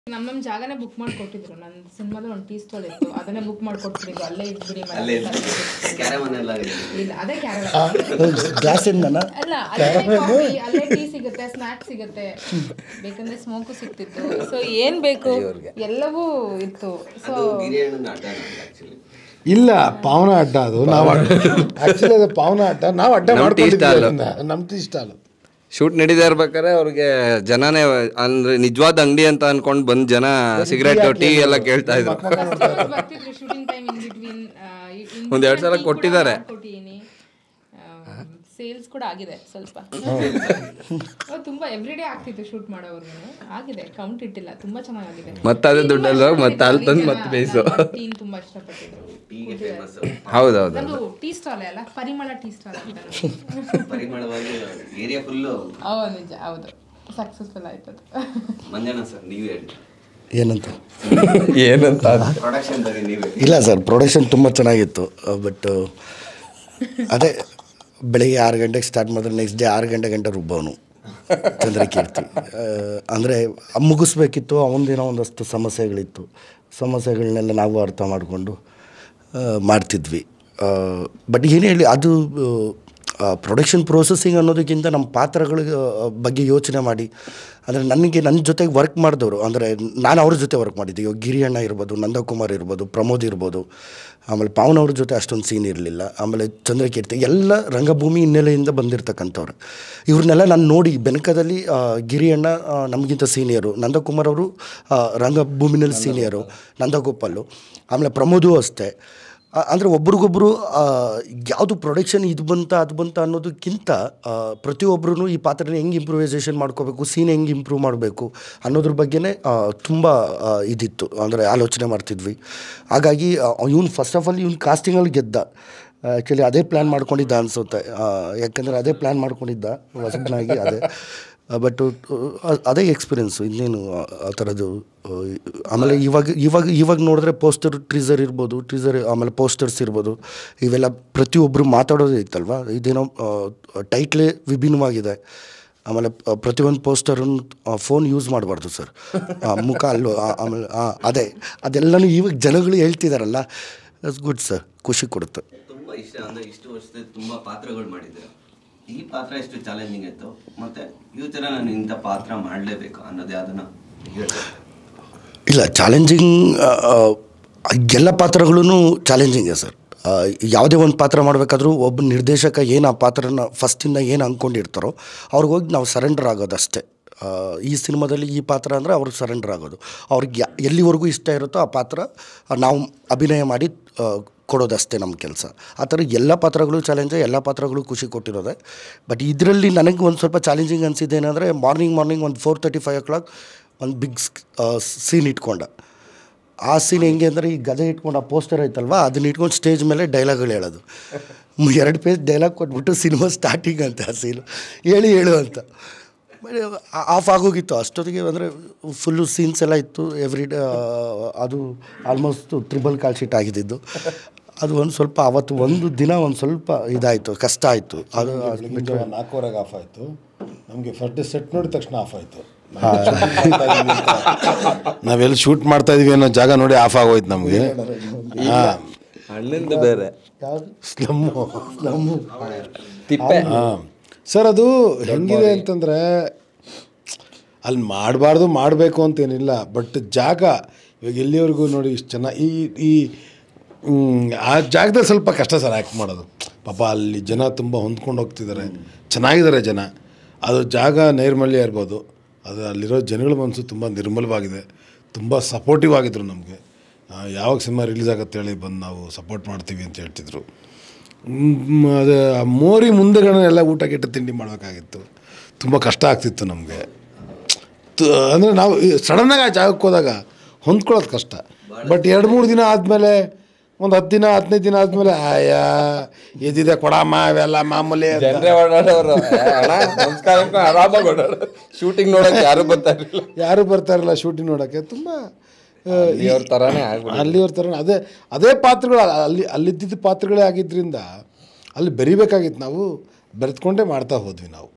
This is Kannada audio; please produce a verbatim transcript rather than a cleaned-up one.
ನಮ್ಮ ನಮ್ಮ ಜಾಗನೇ ಬುಕ್ ಮಾಡಿ ಕೊಟ್ಟಿದ್ರು. ನನ್ನ ಸಿನಿಮಾದಲ್ಲಿ ಒಂದು ಟೀ ಸ್ಟಾಲ್ ಇತ್ತು, ಅದನ್ನೇ ಬುಕ್ ಮಾಡಿ ಕೊಟ್ಬಿಟ್ಟಿದ್ರು. ಅಲ್ಲೇ ಇದ್ಬಿಡಿ ಅಲ್ಲೇ ಕ್ಯಾರವನ್ ಎಲ್ಲ ಇಲ್ಲ, ಅದೇ ಕ್ಯಾರವನ್ ಗ್ಲಾಸ್ ಇಂದನ ಅಲ್ಲ, ಅಲ್ಲೇ ಕಾಫಿ, ಅಲ್ಲೇ ಟೀ ಸಿಗುತ್ತೆ, ಸ್ನಾಕ್ಸ್ ಸಿಗುತ್ತೆ, ಬೇಕಂದ್ರೆ ಸ್ಮೋಕು ಸಿಗ್ತಿತ್ತು. ಸೊ ಏನ್ ಬೇಕು ಎಲ್ಲವೂ ಇತ್ತು. ಸೊ ಇಲ್ಲ ಪಾವನ ಅಡ್ಡ ಅದು ನಾವು ಆಕ್ಚುಲಿ ಅದು ಪಾವನ ಅಡ್ಡ ನಾವು ಅಡ್ಡ ಮಾಡ್ಕೊಂಡಿದ್ದೀವಿ. ನಮ್ದು ಇಷ್ಟ ಅಲ್ಲ. ಶೂಟ್ ನಡೀತಾ ಇರ್ಬೇಕಾದ್ರೆ ಅವ್ರಿಗೆ ಜನನೇ ಅಂದ್ರೆ ನಿಜವಾದ ಅಂಗಡಿ ಅಂತ ಅನ್ಕೊಂಡ್ ಬಂದ್ ಜನ ಸಿಗರೇಟ್ ಟೀ ಎಲ್ಲ ಕೇಳ್ತಾ ಇದ್ರು. ಶೂಟಿಂಗ್ ಟೈಮ್ ಇನ್ ಬಿಟ್ವೀನ್ ಒಂದ್ ಎರಡ್ ಸಲ ಕೊಟ್ಟಿದ್ದಾರೆ. ಸೇಲ್ಸ್ ಕೂಡ ಆಗಿದೆ ಸ್ವಲ್ಪ. ತುಂಬಾ ಎವ್ರಿ ಡೇ ಆಗ್ತಿತ್ತು ಶೂಟ್ ಮಾಡೋರ್ಗು. ಆಗಿದೆ, ಕೌಂಟ್ ಇಟ್ಟಿಲ್ಲ, ತುಂಬಾ ಚೆನ್ನಾಗಿದೆ. ಮತ್ತೆ ಅದೇ ದುಡ್ಡಲ್ಲ ಮತ್ತೆ ಅಲ್ಲಿ ತಂದು ಮತ್ತೆ ಬೇಯಿಸು. ಟೀ ತುಂಬಾ ಇಷ್ಟಪಟ್ಟಿದ್ರು. ಹೌದೌದು, ಅದು ಟೀ ಸ್ಟಾಲ್ ಅಲ್ಲ, ಪರಿಮಳ ಟೀ ಸ್ಟಾಲ್ ಅಂತ. ಪರಿಮಳವಾಗಿ ಏರಿಯಾ ಫುಲ್. ಹೌದು, ನಿಜ, ಹೌದು, ಸಕ್ಸಸ್ಫುಲ್ ಆಯ್ತು ಅದು. ಮಂಜಣ್ಣ ಸರ್ ನೀವು ಹೇಳಿ ಏನಂತ ಏನಂತ ಪ್ರೊಡಕ್ಷನ್ ಬಗ್ಗೆ ನೀವೇ. ಇಲ್ಲ ಸರ್, ಪ್ರೊಡಕ್ಷನ್ ತುಂಬ ಚೆನ್ನಾಗಿತ್ತು. ಬಟ್ ಅದೇ ಬೆಳಿಗ್ಗೆ ಆರು ಗಂಟೆಗೆ ಸ್ಟಾರ್ಟ್ ಮಾಡಿದ್ರೆ ನೆಕ್ಸ್ಟ್ ಡೇ ಆರು ಗಂಟೆ ಗಂಟೆ ರುಬ್ಬವನು ಚಂದ್ರಕೀರ್ತಿ. ಅಂದರೆ ಮುಗಿಸ್ಬೇಕಿತ್ತು, ಅವನದೇನೋ ಒಂದಷ್ಟು ಸಮಸ್ಯೆಗಳಿತ್ತು. ಸಮಸ್ಯೆಗಳನ್ನೆಲ್ಲ ನಾವು ಅರ್ಥ ಮಾಡಿಕೊಂಡು ಮಾಡ್ತಿದ್ವಿ. ಬಟ್ ಏನು ಹೇಳಿ, ಅದು ಪ್ರೊಡಕ್ಷನ್ ಪ್ರೋಸೆಸಿಂಗ್ ಅನ್ನೋದಕ್ಕಿಂತ ನಮ್ಮ ಪಾತ್ರಗಳ ಬಗ್ಗೆ ಯೋಚನೆ ಮಾಡಿ, ಅಂದರೆ ನನಗೆ ನನ್ನ ಜೊತೆಗೆ ವರ್ಕ್ ಮಾಡಿದವರು, ಅಂದರೆ ನಾನು ಅವ್ರ ಜೊತೆ ವರ್ಕ್ ಮಾಡಿದ್ದೆ. ಇವಾಗ ಗಿರಿಯಣ್ಣ ಇರ್ಬೋದು, ನಂದಕುಮಾರ್ ಇರ್ಬೋದು, ಪ್ರಮೋದ್ ಇರ್ಬೋದು, ಆಮೇಲೆ ಪಾವನ್ ಅವ್ರ ಜೊತೆ ಅಷ್ಟೊಂದು ಸೀನ್ ಇರಲಿಲ್ಲ. ಆಮೇಲೆ ಚಂದ್ರಕೀರ್ತಿ ಎಲ್ಲ ರಂಗಭೂಮಿ ಹಿನ್ನೆಲೆಯಿಂದ ಬಂದಿರತಕ್ಕಂಥವ್ರು. ಇವ್ರನ್ನೆಲ್ಲ ನಾನು ನೋಡಿ ಬೆನಕದಲ್ಲಿ ಗಿರಿಯಣ್ಣ ನಮಗಿಂತ ಸೀನಿಯರು, ನಂದಕುಮಾರ್ ಅವರು ರಂಗಭೂಮಿನಲ್ಲಿ ಸೀನಿಯರು, ನಂದಗೋಪಾಲು, ಆಮೇಲೆ ಪ್ರಮೋದು ಅಷ್ಟೇ. ಅಂದರೆ ಒಬ್ರಿಗೊಬ್ಬರು ಯಾವುದು ಪ್ರೊಡಕ್ಷನ್ ಇದು ಬಂತ ಅದು ಬಂತ ಅನ್ನೋದಕ್ಕಿಂತ ಪ್ರತಿಯೊಬ್ಬರೂ ಈ ಪಾತ್ರನ ಹೆಂಗೆ ಇಂಪ್ರೂವೈಸೇಷನ್ ಮಾಡ್ಕೋಬೇಕು, ಸೀನ್ ಹೆಂಗೆ ಇಂಪ್ರೂವ್ ಮಾಡಬೇಕು ಅನ್ನೋದ್ರ ಬಗ್ಗೆನೇ ತುಂಬ ಇದಿತ್ತು, ಅಂದರೆ ಆಲೋಚನೆ ಮಾಡ್ತಿದ್ವಿ. ಹಾಗಾಗಿ ಇವ್ನು ಫಸ್ಟ್ ಆಫ್ ಆಲ್ ಇವ್ನು ಕಾಸ್ಟಿಂಗಲ್ಲಿ ಗೆದ್ದ. ಆ್ಯಕ್ಚುಲಿ ಅದೇ ಪ್ಲ್ಯಾನ್ ಮಾಡ್ಕೊಂಡಿದ್ದ ಅನಿಸುತ್ತೆ, ಯಾಕಂದರೆ ಅದೇ ಪ್ಲ್ಯಾನ್ ಮಾಡ್ಕೊಂಡಿದ್ದ ಹೊಸಬನಾಗಿ. ಅದೇ ಬಟ್ ಅದೇ ಎಕ್ಸ್ಪೀರಿಯೆನ್ಸು, ಇನ್ನೇನು ಆ ಥರದ್ದು. ಆಮೇಲೆ ಇವಾಗ ಇವಾಗ ಇವಾಗ ನೋಡಿದ್ರೆ ಪೋಸ್ಟರ್ ಟ್ರೀಸರ್ ಇರ್ಬೋದು, ಟ್ರೀಸರ್ ಆಮೇಲೆ ಪೋಸ್ಟರ್ಸ್ ಇರ್ಬೋದು, ಇವೆಲ್ಲ ಪ್ರತಿಯೊಬ್ಬರು ಮಾತಾಡೋದೇ ಇತ್ತಲ್ವ. ಇದೇನೋ ಟೈಟ್ಲೇ ವಿಭಿನ್ನವಾಗಿದೆ. ಆಮೇಲೆ ಪ್ರತಿಯೊಂದು ಪೋಸ್ಟರನ್ನು ಫೋನ್ ಯೂಸ್ ಮಾಡಬಾರ್ದು ಸರ್, ಮುಖ ಅಲ್ಲೋ. ಆಮೇಲೆ ಅದೇ ಅದೆಲ್ಲನೂ ಇವಾಗ ಜನಗಳು ಹೇಳ್ತಿದಾರಲ್ಲ, ಇಟ್ಸ್ ಗುಡ್ ಸರ್, ಖುಷಿ ಕೊಡುತ್ತೆ. ತುಂಬ ಇಷ್ಟ. ಅಂದರೆ ಇಷ್ಟು ವರ್ಷದ ತುಂಬ ಪಾತ್ರಗಳು ಮಾಡಿದ್ದೆ. ಈ ಪಾತ್ರ ಎಷ್ಟು ಚಾಲೆಂಜಿಂಗ್ ಇತ್ತು, ಮತ್ತು ಫ್ಯೂಚರ ನಾನು ಇಂಥ ಪಾತ್ರ ಮಾಡಲೇಬೇಕು ಅನ್ನೋದೇ ಅದನ್ನು ಇಲ್ಲ. ಚಾಲೆಂಜಿಂಗ್ ಎಲ್ಲ ಪಾತ್ರಗಳೂ ಚಾಲೆಂಜಿಂಗೇ ಸರ್. ಯಾವುದೇ ಒಂದು ಪಾತ್ರ ಮಾಡಬೇಕಾದ್ರೂ ಒಬ್ಬ ನಿರ್ದೇಶಕ ಏನು ಆ ಪಾತ್ರನ ಫಸ್ಟಿಂದ ಏನು ಅಂದ್ಕೊಂಡಿರ್ತಾರೋ ಅವ್ರಿಗೆ ಹೋಗಿ ನಾವು ಸರೆಂಡರ್ ಆಗೋದು ಅಷ್ಟೇ. ಈ ಸಿನಿಮಾದಲ್ಲಿ ಈ ಪಾತ್ರ ಅಂದರೆ ಅವ್ರಿಗೆ ಸರೆಂಡರ್ ಆಗೋದು. ಅವ್ರಿಗೆ ಎಲ್ಲಿವರೆಗೂ ಇಷ್ಟ ಇರುತ್ತೋ ಆ ಪಾತ್ರ ನಾವು ಅಭಿನಯ ಮಾಡಿ ಕೊಡೋದಷ್ಟೇ ನಮ್ಮ ಕೆಲಸ. ಆ ಥರ ಎಲ್ಲ ಪಾತ್ರಗಳು ಚಾಲೆಂಜೇ, ಎಲ್ಲ ಪಾತ್ರಗಳು ಖುಷಿ ಕೊಟ್ಟಿರೋದೆ. ಬಟ್ ಇದರಲ್ಲಿ ನನಗೆ ಒಂದು ಸ್ವಲ್ಪ ಚಾಲೆಂಜಿಂಗ್ ಅನಿಸಿದ್ದು ಏನಂದರೆ, ಮಾರ್ನಿಂಗ್ ಮಾರ್ನಿಂಗ್ ಒಂದು four thirty five o'clock ಒಂದು ಬಿಗ್ ಸೀನ್ ಇಟ್ಕೊಂಡ. ಆ ಸೀನ್ ಹೆಂಗೆ ಅಂದರೆ, ಈ ಗದೆ ಇಟ್ಕೊಂಡು ಆ ಪೋಸ್ಟರ್ ಐತಲ್ವ, ಅದನ್ನ ಇಟ್ಕೊಂಡು ಸ್ಟೇಜ್ ಮೇಲೆ ಡೈಲಾಗ್ಗಳು ಹೇಳೋದು. ಎರಡು ಪೇಜ್ ಡೈಲಾಗ್ ಕೊಟ್ಬಿಟ್ಟು ಸಿನಿಮಾ ಸ್ಟಾರ್ಟಿಂಗ್ ಅಂತ ಆ ಸೀನು ಹೇಳಿ ಹೇಳು ಅಂತ ಆಫ್ ಆಗೋಗಿತ್ತು ಅಷ್ಟೊತ್ತಿಗೆ. ಅಂದರೆ ಫುಲ್ಲು ಸೀನ್ಸ್ ಎಲ್ಲ ಇತ್ತು ಎವ್ರಿ ಡೇ. ಅದು ಆಲ್ಮೋಸ್ಟ್ ತ್ರಿಬಲ್ ಕಾಲ್ ಶೀಟ್ ಆಗಿದ್ದು. ಅದು ಒಂದು ಸ್ವಲ್ಪ ಅವತ್ತು ಒಂದು ದಿನ ಒಂದು ಸ್ವಲ್ಪ ಇದಾಯಿತು, ಕಷ್ಟ ಆಯಿತು. ಅದು ನಾಲ್ಕೂವರೆಗೆ ಆಫ್ ಆಯಿತು ನಮಗೆ. ಫಸ್ಟ್ ಡೇ ಸೆಟ್ ನೋಡಿದ ತಕ್ಷಣ ಆಫ್ ಆಯಿತು. ನಾವೆಲ್ಲಿ ಶೂಟ್ ಮಾಡ್ತಾ ಇದೀವಿ ಅನ್ನೋ ಜಾಗ ನೋಡಿ ಆಫ್ ಆಗೋಯ್ತು ನಮಗೆ. ಹಾಂ, ಹಣ್ಣಿಂದ ಬೇರೆ ಸ್ಲಮ್ಮು ಸ್ಲಮ್ಮು ತಿಪ್ಪೆ. ಹಾಂ ಸರ್, ಅದು ಹೆಂಗಿದೆ ಅಂತಂದರೆ ಅಲ್ಲಿ ಮಾಡಬಾರ್ದು ಮಾಡಬೇಕು ಅಂತೇನಿಲ್ಲ. ಬಟ್ ಜಾಗ ಇವಾಗ ಎಲ್ಲಿವರೆಗೂ ನೋಡಿ ಇಷ್ಟು ಚೆನ್ನಾಗಿ ಈ ಈ ಆ ಜಾಗದಲ್ಲಿ ಸ್ವಲ್ಪ ಕಷ್ಟ ಸರ್ ಆ್ಯಕ್ಟ್ ಮಾಡೋದು. ಪಾಪ ಅಲ್ಲಿ ಜನ ತುಂಬ ಹೊಂದ್ಕೊಂಡು ಹೋಗ್ತಿದ್ದಾರೆ, ಚೆನ್ನಾಗಿದ್ದಾರೆ ಜನ. ಅದು ಜಾಗ ನೈರ್ಮಲ್ಯ ಇರ್ಬೋದು, ಅದು ಅಲ್ಲಿರೋ ಜನಗಳ ಮನಸ್ಸು ತುಂಬ ನಿರ್ಮಲವಾಗಿದೆ. ತುಂಬ ಸಪೋರ್ಟಿವ್ ಆಗಿದ್ರು ನಮಗೆ. ಯಾವಾಗ ಸಿನಿಮಾ ರಿಲೀಸ್ ಆಗುತ್ತೆ ಹೇಳಿ ಬಂದು ನಾವು ಸಪೋರ್ಟ್ ಮಾಡ್ತೀವಿ ಅಂತ ಹೇಳ್ತಿದ್ರು. ಅದು ಮೋರಿ ಮುಂದೆಗಳನ್ನೆಲ್ಲ ಊಟ ಕೆಟ್ಟ ತಿಂಡಿ ಮಾಡಬೇಕಾಗಿತ್ತು. ತುಂಬ ಕಷ್ಟ ಆಗ್ತಿತ್ತು ನಮಗೆ. ಅಂದರೆ ನಾವು ಸಡನ್ನಾಗಿ ಆ ಜಾಗಕ್ಕೆ ಹೋದಾಗ ಹೊಂದ್ಕೊಳ್ಳೋದು ಕಷ್ಟ. ಬಟ್ ಎರಡು ಮೂರು ದಿನ ಆದಮೇಲೆ, ಒಂದು ಹತ್ತು ದಿನ ಹದಿನೈದು ದಿನ ಆದಮೇಲೆ, ಆಯಾ ಇದಿದೆ ಕೊಡಮ್ಮ ಇವೆಲ್ಲ ಮಾಮೂಲಿ. ಜನರೇ ಓಡಾಡೋರು, ಆರಾಮಾಗಿ ಓಡಾಡೋರು. ಶೂಟಿಂಗ್ ನೋಡೋಕ್ಕೆ ಯಾರು ಬರ್ತಾ ಇರಲಿಲ್ಲ ಯಾರು ಬರ್ತಾ ಇರಲಿಲ್ಲ ಶೂಟಿಂಗ್ ನೋಡೋಕ್ಕೆ. ತುಂಬ ಅಲ್ಲಿಯವ್ರ ಥರನೇ ಅಲ್ಲಿಯವ್ರ ಥರ ಅದೇ ಅದೇ ಪಾತ್ರಗಳು ಅಲ್ಲಿ ಅಲ್ಲಿದ್ದಿದ್ದ ಪಾತ್ರಗಳೇ ಆಗಿದ್ದರಿಂದ ಅಲ್ಲಿ ಬೆರಿಬೇಕಾಗಿತ್ತು. ನಾವು ಬೆರೆತ್ಕೊಂಡೇ ಮಾಡ್ತಾ ಹೋದ್ವಿ ನಾವು.